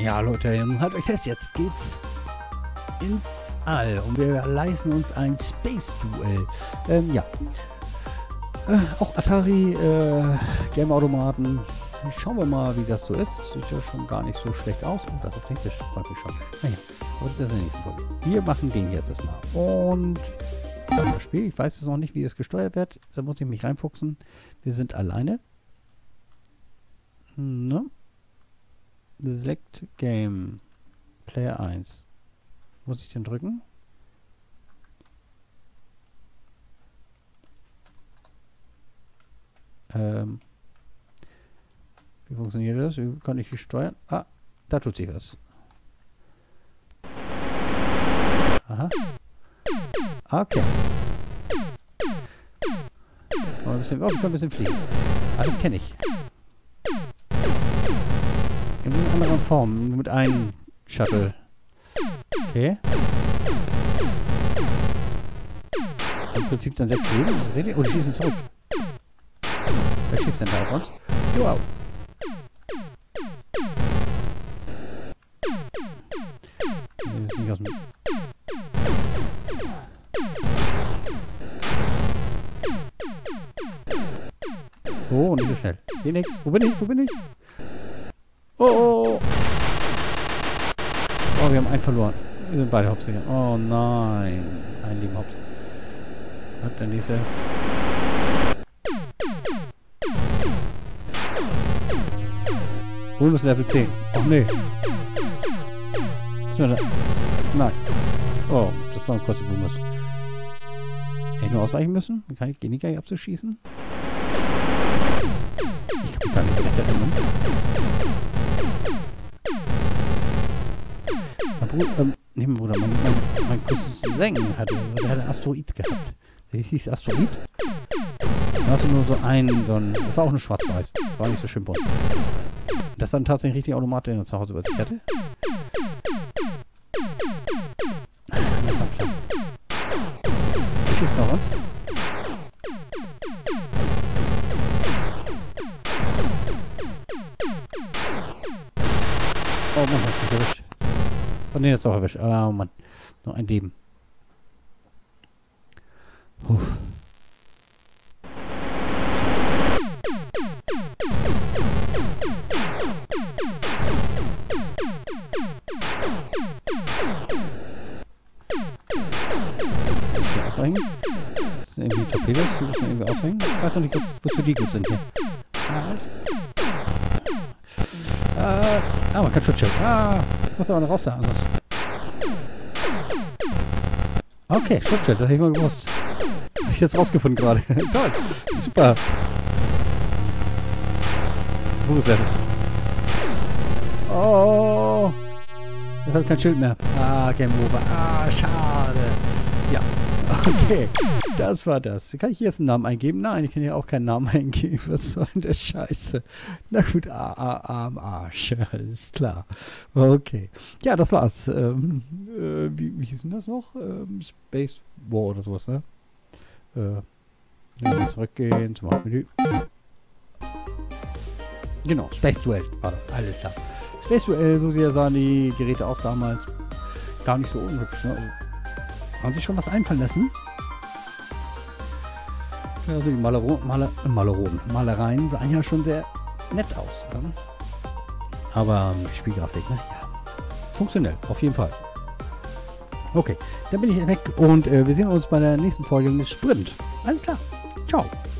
Ja, Leute, nun haltet euch fest, jetzt geht's ins All und wir leisten uns ein Space-Duell. Ja. Auch Atari, Game-Automaten. Schauen wir mal, wie das so ist. Das sieht ja schon gar nicht so schlecht aus. Oh, das nächste freut mich schon. Naja, aber das ist der nächste Folge. Wir machen den jetzt erstmal. Und das Spiel, ich weiß jetzt noch nicht, wie es gesteuert wird. Da muss ich mich reinfuchsen. Wir sind alleine. Ne? Select Game. Player 1. Muss ich den drücken? Wie funktioniert das? Wie kann ich hier steuern? Ah, da tut sich was. Aha. Okay. Wir können ein bisschen fliegen. Ah, das kenne ich. In einer anderen Form. Mit einem Shuttle. Okay. Im Prinzip dann 6 Leben. Oh, die schießen zurück. Wer schießt denn da auf uns? Wow. Das ist nicht aus dem... Oh, nicht so schnell. Ich sehe nichts. Wo bin ich? Wo bin ich? Oh, oh, oh. Oh, wir haben einen verloren. Wir sind beide Hops gegangen. Oh nein. Ein lieben Hops. Und der nächste. Bonus Level 10. Ach nee. Was ist denn da? Nein. Oh, das war ein kurzer Bonus. Hätte ich nur ausweichen müssen? Dann kann ich gehen, gar nicht abzuschießen. Ich kann mich gar nicht so recht erinnern. Mein Bruder, mein Cousin hatte einen Asteroid gehabt. Der hieß Asteroid. Da hast du nur so einen, das war auch eine schwarz-weiß. Das war nicht so schön bunt. Das war ein tatsächlich richtig Automat, den er zu Hause über sich hatte. Der schießt nach uns. Oh Mann, hast du mich erwischt. Oh ne, jetzt auch erwischt. Oh Mann. Nur ein Leben. Uff. Ausweichen? Das sind irgendwie Torpedos, die müssen irgendwie ausweichen. Ich weiß noch nicht, wozu die gut sind hier. Man kann Schutzschild. Ich muss aber noch raus da anders. Okay, Schutzschild, das hätte ich mal gewusst. Habe ich jetzt rausgefunden gerade. Toll, super. Wo ist der? Oh, jetzt habe ich kein Schild mehr. Game over. Schade. Ja, okay, das war das. Kann ich hier jetzt einen Namen eingeben? Nein, ich kann hier auch keinen Namen eingeben. Was soll denn der Scheiße? Na gut, am Arsch. Alles klar. Okay. Ja, das war's. Wie hieß denn das noch? Space War oder sowas, ne? Zurückgehen zum Hauptmenü. Genau, Space Duell war das. Alles klar. Space Duell, so sahen die Geräte aus damals. Gar nicht so unhübsch, ne? Haben sich schon was einfallen lassen? Also die Malereien sahen ja schon sehr nett aus. Ne? Aber die Spielgrafik, ne? Ja. Funktionell, auf jeden Fall. Okay, dann bin ich weg und wir sehen uns bei der nächsten Folge mit Sprint. Alles klar. Ciao.